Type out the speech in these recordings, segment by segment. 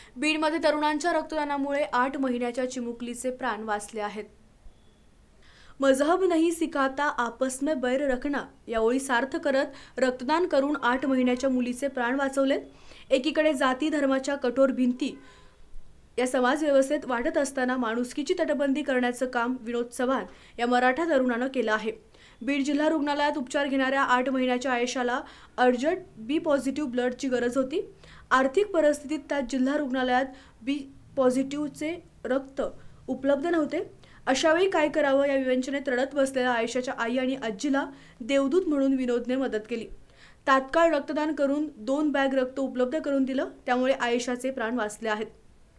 बीडमध्ये तरुणांच्या रक्तदानामुळे 8 महिन्याच्या चिमुकलीचे प्राण वाचले आहेत। मजहब नहीं सिखाता आपस में बैर रखना या ओळी सार्थ करत रक्तदान करून 8 महिन्याच्या मुलीचे प्राण वाचवलेत। एकीकडे जाती धर्माच्या कठोर भिंती या समाज व्यवस्थेत वाढत असताना माणुसकीची तटबंदी करण्याचं काम विनोद चव्हाण या मराठा तरुणानं केलं आहे। बीड जिल्हा रुग्णालयात उपचार घेणाऱ्या 8 महिन्याच्या आयेशाला अर्जंट बी पॉझिटिव्ह ब्लडची गरज होती। आर्थिक परिस्थितीत त्या जिल्हा रुग्णालयात बी पॉझिटिव्हचे रक्त उपलब्ध नव्हते। अशावेळी काय करावं या विवंचनेत रडत बसलेल्या आयेशाच्या आई आणि आजीला देवदूत म्हणून विनोदने मदत केली। तात्काळ रक्तदान करून 2 बॅग रक्त उपलब्ध करून दिलं, त्यामुळे आयेशाचे प्राण वाचले आहेत।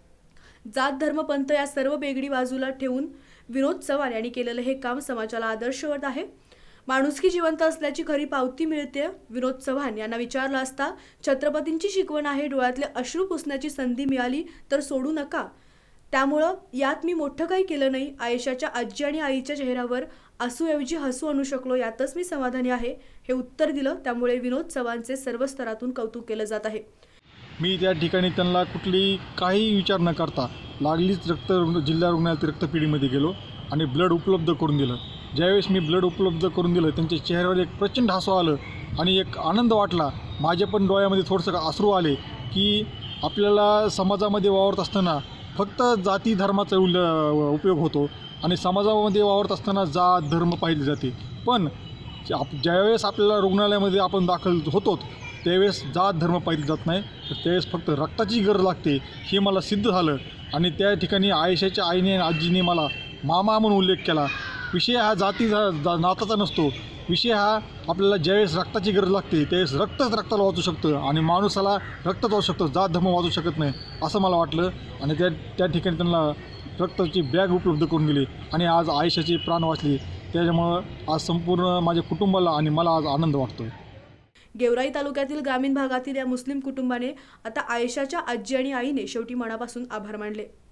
जात धर्म पंथ या सर्व बेगडी बाजूला ठेवून विनोद चव्हाण यांनी केलेलं हे काम समाजाला आदर्शवत आहे। माणुसकी जिवंत असल्याची खरी पावती मिळते। विनोद चव्हाण यांना विचारलं असता छत्रपतींची शिकवण आहे, डोळ्यातले अश्रू पुसण्याची संधी मिळाली तर सोडू नका, त्यामुळं यात मी मोठं काही केलं नाही। आयेशाच्या आजी आणि आईच्या चेहऱ्यावर आसूऐवजी हसू आणू शकलो, यातच मी समाधानी आहे, हे उत्तर दिलं। त्यामुळे विनोद चव्हाणचे सर्व स्तरातून कौतुक केलं जात आहे। मी त्या ठिकाणी त्यांना कुठली काही विचार न करता लागलीच जिल्हा रुग्णालयात रक्तपेढीमध्ये गेलो आणि ब्लड उपलब्ध करून दिलं। ज्यावेळेस मी ब्लड उपलब्ध करून दिलं त्यांच्या चेहऱ्यावर एक प्रचंड हसू आलं आणि एक आनंद वाटला। माझ्या पण डोळ्यामध्ये थोडंसं अश्रू आले की आपल्याला समाजामध्ये वावरत असताना फक्त जाती धर्माचा उपयोग होतो आणि समाजामध्ये वावरत असताना जात धर्म पाहिले जाते, पण ज्यावेळेस आपल्याला रुग्णालयामध्ये आपण दाखल होतो त्यावेळेस जात धर्म पाहिलं जात नाही, तर त्यावेळेस फक्त रक्ताची गरज लागते, हे मला सिद्ध झालं। आणि त्या ठिकाणी आयेशाच्या आईने आणि आजीने मला मामा म्हणून उल्लेख केला। विषय हा जाती नाताचा नसतो, विषय हा आपल्याला ज्यावेळेस रक्ताची गरज लागते त्यावेळेस रक्तच रक्ताला वाचू शकतं आणि माणूसाला रक्तच वाचू शकतं, जात धर्म वाचू शकत नाही असं मला वाटलं। आणि त्या ठिकाणी त्यांना रक्ताची बॅग उपलब्ध करून दिली आणि आज आयेशाचे प्राण वाचले। त्याच्यामुळं आज संपूर्ण माझ्या कुटुंबाला आणि मला आज आनंद वाटतो। गेवराई तालुक्यातील ग्रामीण भागातील या मुस्लिम कुटुंबाने आता आयेशाच्या आजी आणि आईने शेवटी मनापासून आभार मानले।